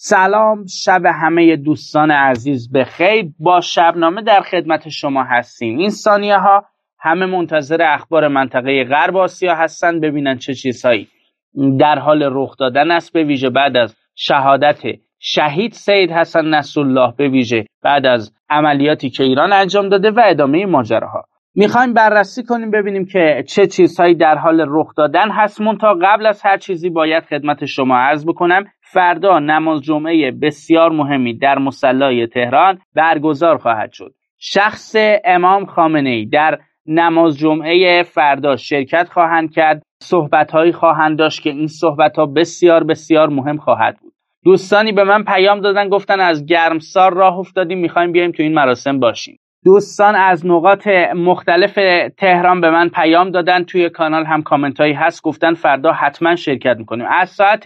سلام، شب همه دوستان عزیز بخیر. با شبنامه در خدمت شما هستیم. این ثانیه ها همه منتظر اخبار منطقه غرب آسیا هستن، ببینن چه چیزهایی در حال رخ دادن است، به ویژه بعد از شهادت شهید سید حسن نصرالله، به ویژه بعد از عملیاتی که ایران انجام داده و ادامه ماجراها. میخوایم بررسی کنیم ببینیم که چه چیزهایی در حال رخ دادن هست. منتها قبل از هر چیزی باید خدمت شما عرض بکنم فردا نماز جمعه بسیار مهمی در مصلی تهران برگزار خواهد شد. شخص امام خامنه‌ای در نماز جمعه فردا شرکت خواهند کرد، صحبت‌هایی خواهند داشت که این صحبت‌ها بسیار بسیار مهم خواهد بود. دوستانی به من پیام دادن، گفتن از گرمسار راه افتادیم، می‌خوایم بیایم تو این مراسم باشیم. دوستان از نقاط مختلف تهران به من پیام دادن، توی کانال هم کامنتایی هست، گفتن فردا حتما شرکت میکنیم. از ساعت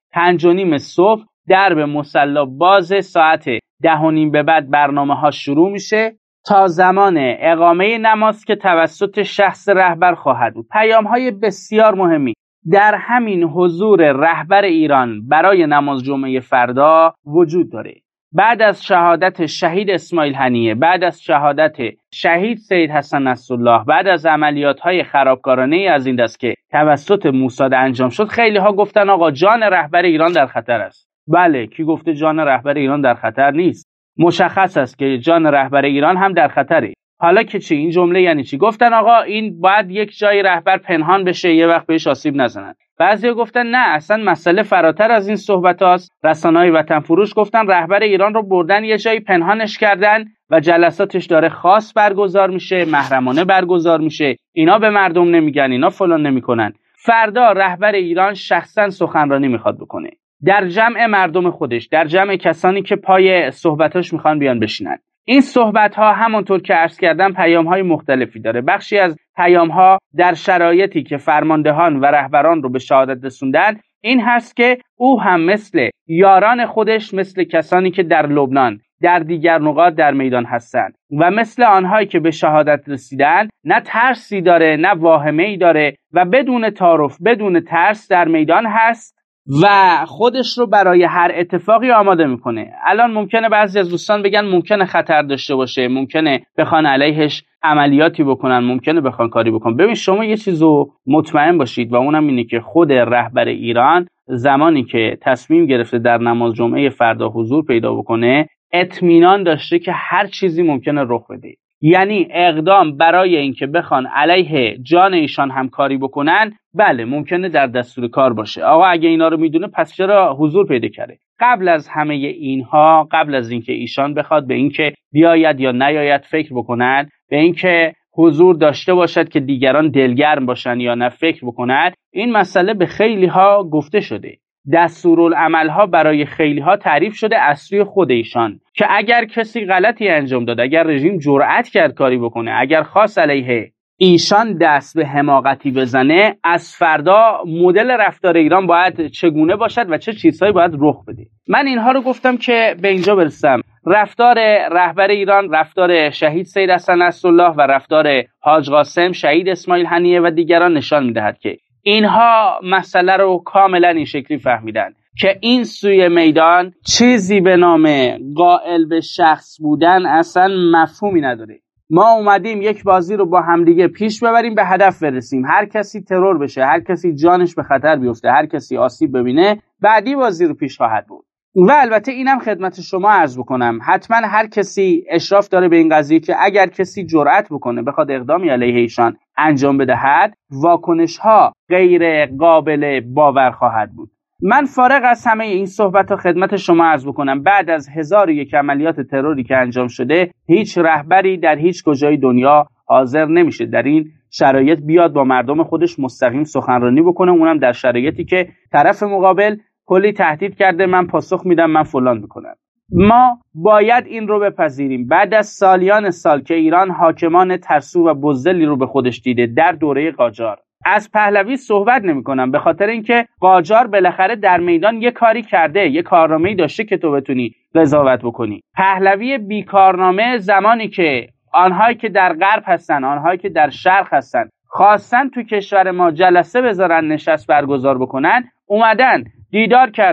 5:30 صبح درب مصلی باز، ساعت 10:30 به بعد برنامه ها شروع میشه تا زمان اقامه نماز که توسط شخص رهبر خواهد بود. پیام های بسیار مهمی در همین حضور رهبر ایران برای نماز جمعه فردا وجود داره. بعد از شهادت شهید اسماعیل هنیه، بعد از شهادت شهید سید حسن نصرالله، بعد از عملیات‌های خرابکارانه از این دست که توسط موساد انجام شد، خیلی ها گفتن آقا جان رهبر ایران در خطر است. بله، کی گفته جان رهبر ایران در خطر نیست؟ مشخص است که جان رهبر ایران هم در خطره. حالا که چی؟ این جمله یعنی چی؟ گفتن آقا این باید یک جای رهبر پنهان بشه، یه وقت بهش آسیب نزنن. بعضیا گفتن نه، اصلا مسئله فراتر از این صحبت هاست. رسانه‌های وطن فروش گفتن رهبر ایران رو بردن یه جایی پنهانش کردن و جلساتش داره خاص برگزار میشه، محرمانه برگزار میشه، اینا به مردم نمیگن، اینا فلان نمیکنن. فردا رهبر ایران شخصا سخنرانی میخواد بکنه در جمع مردم خودش، در جمع کسانی که پای صحبتاش میخوان بیان بشینن. این صحبت ها همونطور که عرض کردم پیام های مختلفی داره. بخشی از پیام ها در شرایطی که فرماندهان و رهبران رو به شهادت رسوندن این هست که او هم مثل یاران خودش، مثل کسانی که در لبنان در دیگر نقاط در میدان هستند و مثل آنهایی که به شهادت رسیدن، نه ترسی داره نه واهمه‌ای داره و بدون تعارف بدون ترس در میدان هست و خودش رو برای هر اتفاقی آماده میکنه. الان ممکنه بعضی از دوستان بگن ممکنه خطر داشته باشه، ممکنه بخوان علیهش عملیاتی بکنن، ممکنه بخوان کاری بکنن. ببین شما یه چیزو مطمئن باشید و اونم اینه که خود رهبر ایران زمانی که تصمیم گرفته در نماز جمعه فردا حضور پیدا بکنه اطمینان داشته که هر چیزی ممکنه رخ بده. یعنی اقدام برای اینکه بخوان علیه جان ایشان هم کاری بکنن، بله ممکنه در دستور کار باشه. آقا اگه اینا رو میدونه پس چرا حضور پیدا کرده؟ قبل از همه اینها، قبل از اینکه ایشان بخواد به اینکه بیاید یا نیاید فکر بکنن، به اینکه حضور داشته باشد که دیگران دلگرم باشن یا نه فکر بکنن، این مسئله به خیلی ها گفته شده. دستورالعمل ها برای خیلی ها تعریف شده از سوی خود ایشان که اگر کسی غلطی انجام داد، اگر رژیم جرأت کرد کاری بکنه، اگر خواست علیه ایشان دست به حماقتی بزنه، از فردا مدل رفتار ایران باید چگونه باشد و چه چیزهایی باید رخ بده. من اینها رو گفتم که به اینجا برسم. رفتار رهبر ایران، رفتار شهید سید حسن نصرالله و رفتار حاج قاسم، شهید اسماعیل هنیه و دیگران نشان میدهد که اینها مسئله رو کاملا این شکلی فهمیدن که این سوی میدان چیزی به نام قائل به شخص بودن اصلا مفهومی نداره. ما اومدیم یک بازی رو با همدیگه پیش ببریم، به هدف برسیم. هر کسی ترور بشه، هر کسی جانش به خطر بیفته، هر کسی آسیب ببینه، بعدی بازی رو پیش خواهد بود. و البته اینم خدمت شما عرض بکنم، حتما هر کسی اشراف داره به این قضیه که اگر کسی جرأت بکنه بخواد اقدامی علیه ایشان انجام بدهد، واکنش ها غیر قابل باور خواهد بود. من فارغ از همه این صحبت ها خدمت شما عرض بکنم بعد از 1001 عملیات تروری که انجام شده، هیچ رهبری در هیچ کجای دنیا حاضر نمیشه در این شرایط بیاد با مردم خودش مستقیم سخنرانی بکنه، اونم در شرایطی که طرف مقابل کلی تهدید کرده من پاسخ میدم، من فلان میکنم. ما باید این رو بپذیریم. بعد از سالیان سال که ایران حاکمان ترسو و بزدلی رو به خودش دیده در دوره قاجار، از پهلوی صحبت نمی‌کنم به خاطر اینکه قاجار بالاخره در میدان یه کاری کرده، یه کارنامه‌ای داشته که تو بتونی قضاوت بکنی. پهلوی بیکارنامه زمانی که آنهایی که در غرب هستن، آنهایی که در شرق هستن خواستن تو کشور ما جلسه بذارن، نشست برگزار بکنن، اومدن دیدار کردن،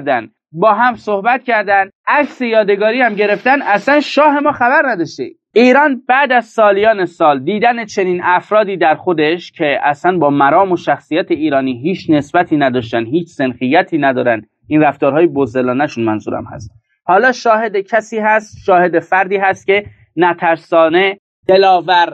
با هم صحبت کردن، عکس یادگاری هم گرفتن. اصلا شاه ما خبر نداشته. ایران بعد از سالیان سال دیدن چنین افرادی در خودش که اصلا با مرام و شخصیت ایرانی هیچ نسبتی نداشتن، هیچ سنخیتی ندارن، این رفتارهای بزدلانه‌شون منظورم هست، حالا شاهد کسی هست، شاهد فردی هست که نترسانه، دلاور،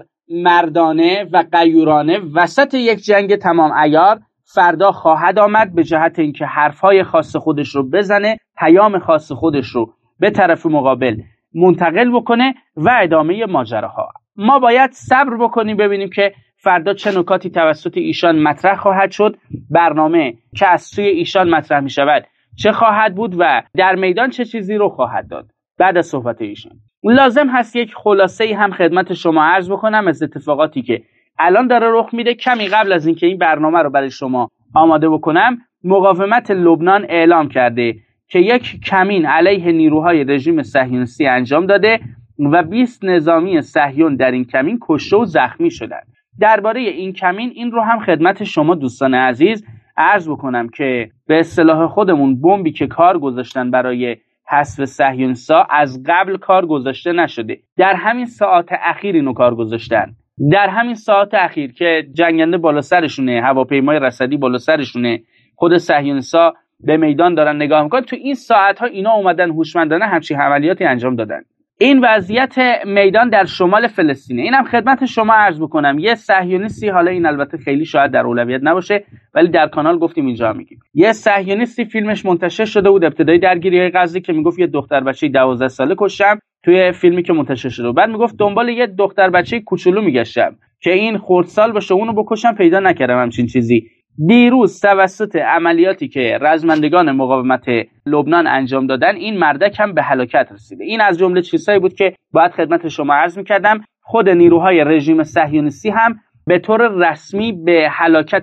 مردانه و غیورانه وسط یک جنگ تمام عیار فردا خواهد آمد به جهت اینکه حرفهای خاص خودش رو بزنه، پیام خاص خودش رو به طرف مقابل منتقل بکنه و ادامه ماجراها. ما باید صبر بکنیم ببینیم که فردا چه نکاتی توسط ایشان مطرح خواهد شد، برنامه که از سوی ایشان مطرح می شود چه خواهد بود و در میدان چه چیزی رو خواهد داد. بعد از صحبت ایشان لازم هست یک خلاصه‌ای هم خدمت شما عرض بکنم از اتفاقاتی که الان داره رخ میده. کمی قبل از اینکه این برنامه رو برای شما آماده بکنم، مقاومت لبنان اعلام کرده که یک کمین علیه نیروهای رژیم صهیونیستی انجام داده و 20 نظامی صهیون در این کمین کشته و زخمی شدند. درباره این کمین این رو هم خدمت شما دوستان عزیز عرض بکنم که به اصطلاح خودمون بمبی که کار گذاشتن برای حذف صهیونیست‌ها از قبل کار گذاشته نشده، در همین ساعات اخیر اینو کار گذاشتن. در همین ساعات اخیر که جنگنده بالا سرشونه، هواپیمای رصدی بالا سرشونه، خود صهیونیست‌ها به میدان دارن نگاه میکنن، تو این ساعت‌ها اینا اومدن هوشمندانه همچین عملیاتی انجام دادن. این وضعیت میدان در شمال فلسطینه. اینم خدمت شما عرض بکنم، یه صهیونیستی، حالا این البته خیلی شاید در اولویت نباشه ولی در کانال گفتیم اینجا میگیم، یه صهیونیستی فیلمش منتشر شده بود ابتدای درگیری غزه که میگفت یه دختر بچه 12 ساله کشتم، توی فیلمی که منتشر شده بعد میگفت دنبال یه دختر بچه کوچولو میگشتم که این خردسال باشه اونو بکشم، پیدا نکردم همچین چیزی. دیروز توسط عملیاتی که رزمندگان مقاومت لبنان انجام دادن این مردک هم به هلاکت رسیده. این از جمله چیزهایی بود که باید خدمت شما عرض می‌کردم. خود نیروهای رژیم صهیونیستی هم به طور رسمی به هلاکت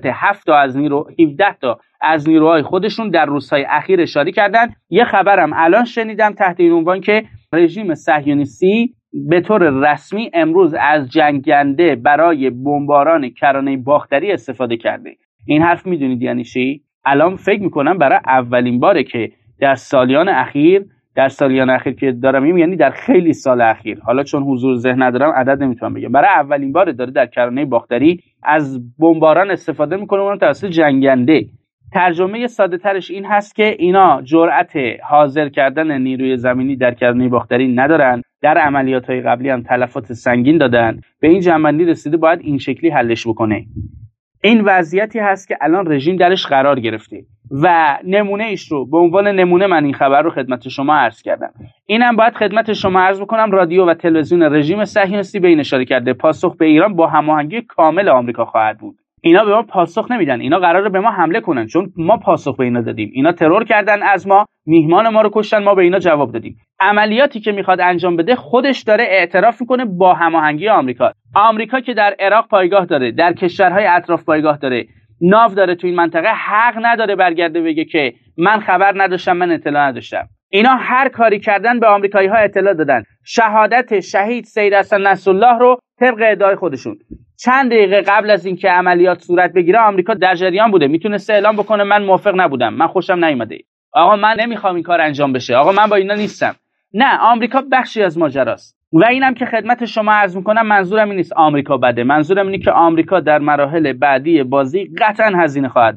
17 تا از نیروهای خودشون در روزهای اخیر اشاره کردن. یه خبرم الان شنیدم تحت این عنوان که رژیم صهیونیستی به طور رسمی امروز از جنگنده برای بمباران کرانه باختری استفاده کرده. این حرف میدونید یعنی چی؟ الان فکر میکنم برای اولین باره که در سالیان اخیر که دارم میگم، یعنی در خیلی سال اخیر، حالا چون حضور ذهن ندارم عدد نمیتونم بگم، برای اولین بار داره در کرانه باختری از بمباران استفاده میکنه، اونم توسط جنگنده. ترجمه ساده ترش این هست که اینا جرأت حاضر کردن نیروی زمینی در کرانه باختری ندارن، در عملیات‌های قبلی هم تلفات سنگین دادن، به این جنبندی رسیده باید این شکلی حلش بکنه. این وضعیتی هست که الان رژیم درش قرار گرفته و نمونه ایش رو به عنوان نمونه من این خبر رو خدمت شما عرض کردم. اینم باید خدمت شما عرض بکنم رادیو و تلویزیون رژیم صهیونیستی به این اشاره کرده پاسخ به ایران با هماهنگی کامل آمریکا خواهد بود. اینا به ما پاسخ نمیدن، اینا قراره به ما حمله کنن چون ما پاسخ به اینا دادیم. اینا ترور کردن از ما، میهمان ما رو کشتن، ما به اینا جواب دادیم. عملیاتی که میخواد انجام بده خودش داره اعتراف میکنه با هماهنگی آمریکا. آمریکا که در عراق پایگاه داره، در کشورهای اطراف پایگاه داره، ناو داره تو این منطقه، حق نداره برگرده بگه که من خبر نداشتم، من اطلاع نداشتم. اینا هر کاری کردن به آمریکایی‌ها اطلاع دادن. شهادت شهید سید حسن نصرالله رو طبق ادعای خودشون چند دقیقه قبل از اینکه عملیات صورت بگیره آمریکا در جریان بوده، میتونسته اعلام بکنه من موافق نبودم، من خوشم نیومده، آقا من نمیخوام این کار انجام بشه، آقا من با اینا نیستم. نه، آمریکا بخشی از ماجراست. و اینم که خدمت شما عرض میکنم منظورم این نیست آمریکا بده، منظورم اینه که آمریکا در مراحل بعدی بازی قطعا هزینه خواهد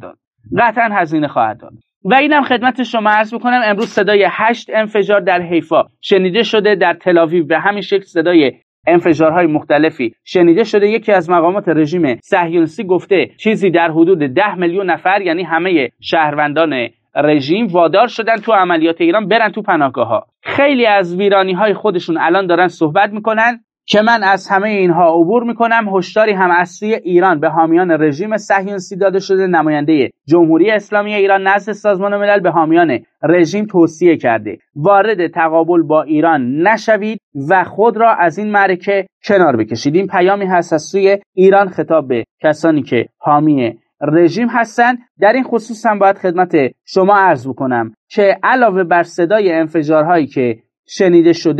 داد. و اینم خدمت شما عرض میکنم امروز صدای 8 انفجار در حیفا شنیده شده، در تل‌آویو به همین شکل صدای انفجارهای مختلفی شنیده شده. یکی از مقامات رژیم صهیونیستی گفته چیزی در حدود 10 میلیون نفر، یعنی همه شهروندان رژیم، وادار شدن تو عملیات ایران برن تو پناهگاه‌ها. خیلی از ویرانی‌های خودشون الان دارن صحبت میکنن که من از همه اینها عبور میکنم. هشداری هم از سوی ایران به حامیان رژیم صهیونیستی داده شده. نماینده جمهوری اسلامی ایران نزد سازمان ملل به حامیان رژیم توصیه کرده وارد تقابل با ایران نشوید و خود را از این معرکه کنار بکشید. این پیامی هست از سوی ایران خطاب به کسانی که حامی رژیم هستن. در این خصوص هم باید خدمت شما عرض بکنم که علاوه بر صدای انفجارهایی که شنیده شده،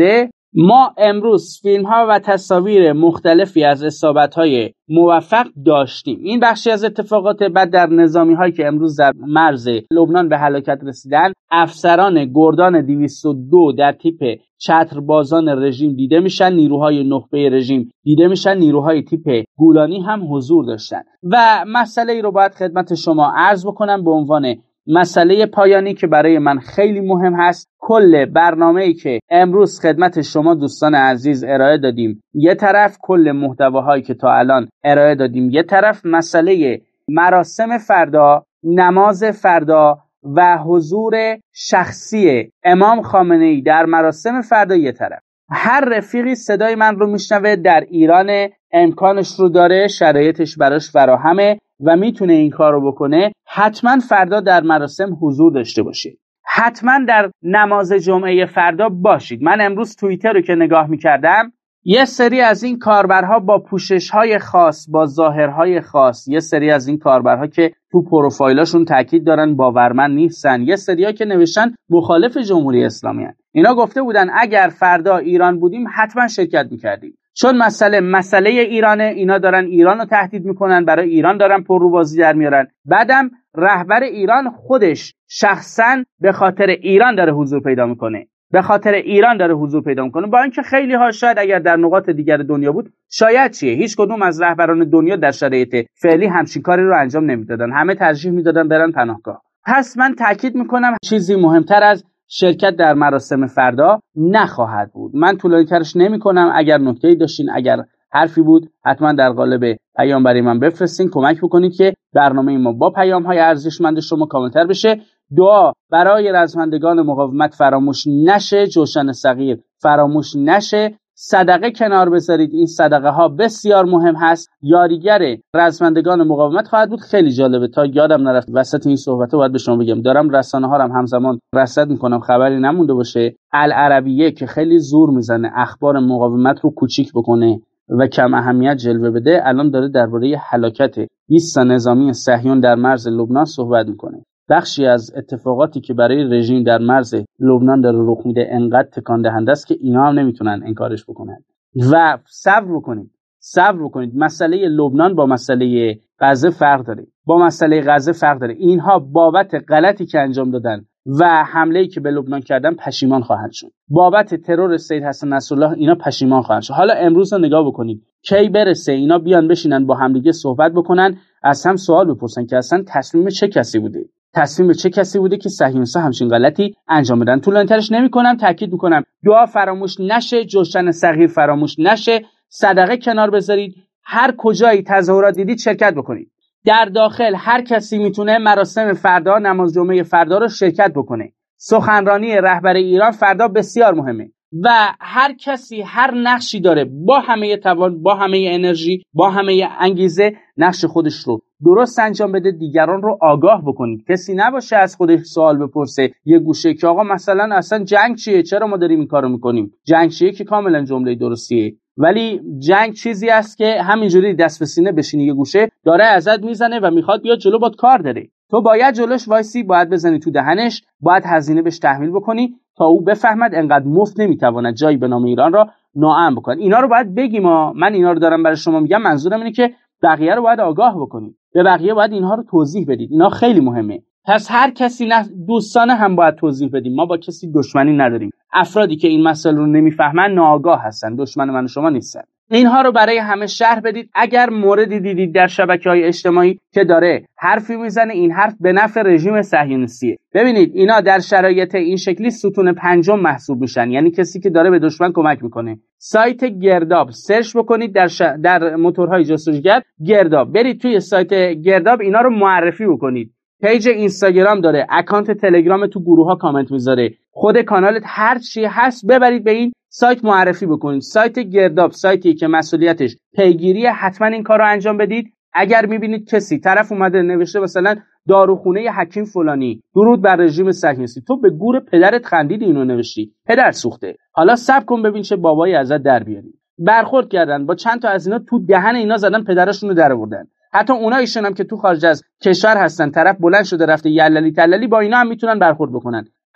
ما امروز فیلم ها و تصاویر مختلفی از اصابت‌های موفق داشتیم. این بخشی از اتفاقات بعد در نظامی هایی که امروز در مرز لبنان به هلاکت رسیدن، افسران گردان 202 در تیپ چتربازان رژیم دیده میشن، نیروهای نخبه رژیم دیده میشن، نیروهای تیپ گولانی هم حضور داشتن. و مسئله ای رو باید خدمت شما عرض بکنم به عنوان مسئله پایانی که برای من خیلی مهم هست. کل برنامه‌ای که امروز خدمت شما دوستان عزیز ارائه دادیم یه طرف، کل محتواهایی که تا الان ارائه دادیم یه طرف، مسئله مراسم فردا، نماز فردا و حضور شخصی امام خامنه‌ای در مراسم فردا یه طرف. هر رفیقی صدای من رو میشنوه در ایران، امکانش رو داره، شرایطش براش فراهمه و میتونه این کار رو بکنه، حتما فردا در مراسم حضور داشته باشه، حتما در نماز جمعه فردا باشید. من امروز توییتر رو که نگاه میکردم، یه سری از این کاربرها با پوشش‌های خاص، با ظاهرهای خاص، یه سری از این کاربرها که تو پروفایلاشون تاکید دارن باورمند نیستن، یه سری‌ها که نوشتن مخالف جمهوری اسلامی هستن. اینا گفته بودن اگر فردا ایران بودیم حتما شرکت میکردیم، چون مسئله ایرانه، اینا دارن ایران رو تهدید میکنن، برای ایران دارن پرروبازی در میارن. بعدم رهبر ایران خودش شخصا به خاطر ایران داره حضور پیدا میکنه، با اینکه خیلی ها شاید اگر در نقاط دیگر دنیا بود شاید هیچ کدوم از رهبران دنیا در شرایط فعلی همچین کاری رو انجام نمیدادن، همه ترجیح میدادن برن پناهگاه. پس من تاکید میکنم چیزی مهمتر از شرکت در مراسم فردا نخواهد بود. من طولانی‌ترش نمی‌کنم. اگر نکته‌ای داشتین، اگر حرفی بود، حتما در قالب پیام برای من بفرستین، کمک بکنید که برنامه ما با پیام‌های ارزشمند شما کاملتر بشه. دعا برای رزمندگان مقاومت فراموش نشه، جوشن صغیر فراموش نشه، صدقه کنار بذارید، این صدقه ها بسیار مهم هست، یاریگر رزمندگان مقاومت خواهد بود. خیلی جالبه، تا یادم نرفت وسط این صحبت باید به شما بگم، دارم رسانه ها رو همزمان رصد میکنم خبری نمونده باشه. العربیه که خیلی زور میزنه اخبار مقاومت رو کوچیک بکنه و کم اهمیت جلوه بده، الان داره درباره هلاکت 20 نظامی صهیون در مرز لبنان صحبت میکنه. بخشی از اتفاقاتی که برای رژیم در مرز لبنان داره رخ میده انقدر تکان دهنده است که اینا هم نمیتونن انکارش بکنن. و صبر بکنید. مسئله لبنان با مسئله غزه فرق داره. اینها بابت غلطی که انجام دادن و حمله‌ای که به لبنان کردن پشیمان خواهند شد. بابت ترور سید حسن نصرالله اینا پشیمان خواهند شد. حالا امروز رو نگاه بکنید، کی برسه اینا بیان بشینن با همدیگه صحبت بکنن، از هم سوال بپرسن که اصلا تصمیم چه کسی بوده که صهیونیست‌ها همچین غلطی انجام بدن. طولانی‌ترش نمی‌کنم، تاکید می‌کنم دعا فراموش نشه، جوشن صغیر فراموش نشه، صدقه کنار بذارید، هر کجایی تظاهرات دیدید شرکت بکنید. در داخل هر کسی میتونه مراسم فردا، نماز جمعه فردا رو شرکت بکنه. سخنرانی رهبر ایران فردا بسیار مهمه و هر کسی هر نقشی داره، با همه توان، با همه انرژی، با همه انگیزه، نقش خودش رو درست انجام بده، دیگران رو آگاه بکنید. کسی نباشه از خودش سوال بپرسه یه گوشه که آقا مثلا اصلا جنگ چیه، چرا ما داریم این کارو میکنیم؟ جنگ چیه که کاملا جمله درستیه، ولی جنگ چیزی است که همینجوری دست به سینه بشینی یه گوشه داره ازت میزنه و میخواد بیاد جلو، باد کار داره، تو باید جلوش وایسی، باید بزنی تو دهنش، باید هزینه بهش تحمیل بکنی تا او بفهمد انقدر مفت نمیتواند جایی به نام ایران را ناامن بکنه. اینا رو باید بگیم. من اینا رو دارم برای شما میگم، منظورم اینه که بقیه رو باید آگاه بکنید، به بقیه باید اینها رو توضیح بدید. اینا خیلی مهمه. پس هر کسی دوستانه هم باید توضیح بدیم. ما با کسی دشمنی نداریم. افرادی که این مسئله رو نمیفهمن ناآگاه هستن، دشمن من و شما نیستن. اینها رو برای همه شرح بدید. اگر موردی دیدید در شبکه‌های اجتماعی که داره حرفی میزنه، این حرف به نفع رژیم صهیونیستیه، ببینید اینا در شرایط این شکلی ستون پنجم محسوب میشن، یعنی کسی که داره به دشمن کمک میکنه. سایت گرداب سرچ بکنید در موتورهای جستجوگر گرداب، برید توی سایت گرداب اینا رو معرفی بکنید. پیج اینستاگرام داره، اکانت تلگرام تو گروه ها کامنت میذاره، خود کانالت هر چی هست ببرید به این سایت معرفی بکنید. سایت گرداب سایتی که مسئولیتش پیگیری، حتما این کار رو انجام بدید. اگر میبینید کسی طرف اومده نوشته مثلا داروخونه حکیم فلانی درود بر رژیم صهیونیستی، تو به گور پدرت خندیدی اینو نوشتی، پدر سوخته، حالا صبر کن ببین چه بابایی ازت در بیاری. برخورد کردن با چند تا از اینا، تو دهن اینا زدن، پدرشون رو در آوردن. حتی اونایشون هم که تو خارج از کشور هستن، طرف بلند شده رفته یللی تللی، با اینا هم میتونن برخورد بکنن.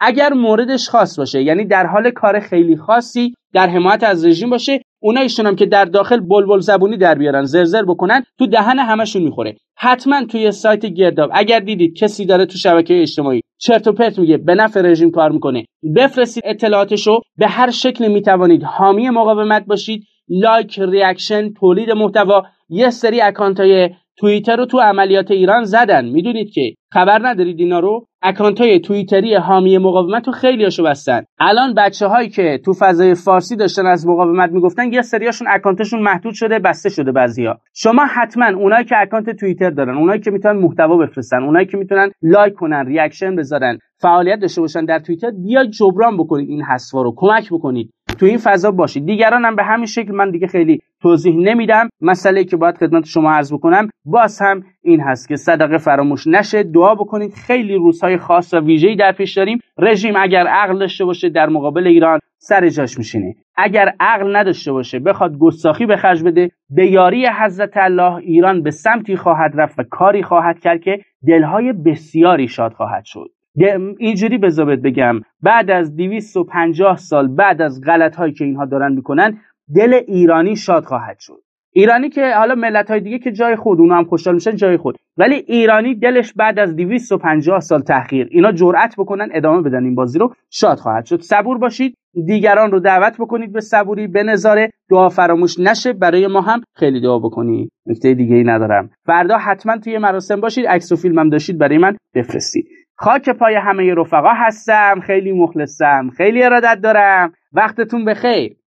اگر موردش خاص باشه، یعنی در حال کار خیلی خاصی در حمایت از رژیم باشه، اونایشون هم که در داخل بلبل زبونی در بیارن، زرزر بکنن، تو دهن همشون میخوره. حتما توی سایت گرداب اگر دیدید کسی داره تو شبکه اجتماعی چرت و پرت میگه به نفع رژیم کار میکنه، بفرستید اطلاعاتشو. به هر شکل میتوانید حامی مقاومت باشید. لایک، ریاکشن، تولید محتوا. یه سری اکانتای توییتر رو تو عملیات ایران زدن، میدونید که خبر ندارید اینا رو؟ اکانتای توییتری حامی مقاومت رو خیلیاشو بستن. الان بچه‌هایی که تو فضای فارسی داشتن از مقاومت میگفتن، یه سریاشون اکانتشون محدود شده، بسته شده بعضیا. شما حتما اونایی که اکانت توییتر دارن، اونایی که میتونن محتوا بفرستن، اونایی که میتونن لایک کنن، ریاکشن بذارن، فعالیت داشته باشن در توییتر، بیاید جبران بکنید این حذفا رو، کمک بکنید تو این فضا باشید. دیگران هم به همین شکل، من دیگه خیلی توضیح نمیدم. مسئله‌ای که باید خدمت شما عرض بکنم باز هم این هست که صدقه فراموش نشه، دعا بکنید. خیلی روزهای خاص و ویژه‌ای در پیش داریم. رژیم اگر عقل داشته باشه در مقابل ایران سر جاش میشینه. اگر عقل نداشته باشه بخواد گستاخی به خرج بده، به یاری حضرت الله ایران به سمتی خواهد رفت و کاری خواهد کرد که دلهای بسیاری شاد خواهد شد. اینجوری بذارید بگم، بعد از 250 سال بعد از غلط‌هایی که اینها دارن میکنن، دل ایرانی شاد خواهد شد. ایرانی که حالا ملت‌های دیگه که جای خود، اونا هم خوشحال میشن جای خود، ولی ایرانی دلش بعد از 250 سال تأخیر اینا جرأت بکنن ادامه بدن این بازی رو، شاد خواهد شد. صبور باشید، دیگران رو دعوت بکنید به صبوری، به نظاره. دعا فراموش نشه، برای ما هم خیلی دعا بکنید. نکته دیگه ای ندارم. فردا حتما توی مراسم باشید، عکس و فیلم هم داشتید برای من بفرستید. خاک پای همه رفقا هستم، خیلی مخلصم، خیلی ارادت دارم. وقتتون بخیر.